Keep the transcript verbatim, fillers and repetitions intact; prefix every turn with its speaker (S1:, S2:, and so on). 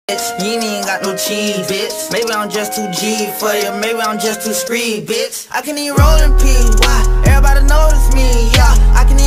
S1: You ain't even got no cheese, bitch. Maybe I'm just too G for you, maybe I'm just too screed, bitch. I can even roll in peace, why? Everybody notice me, yeah. I can even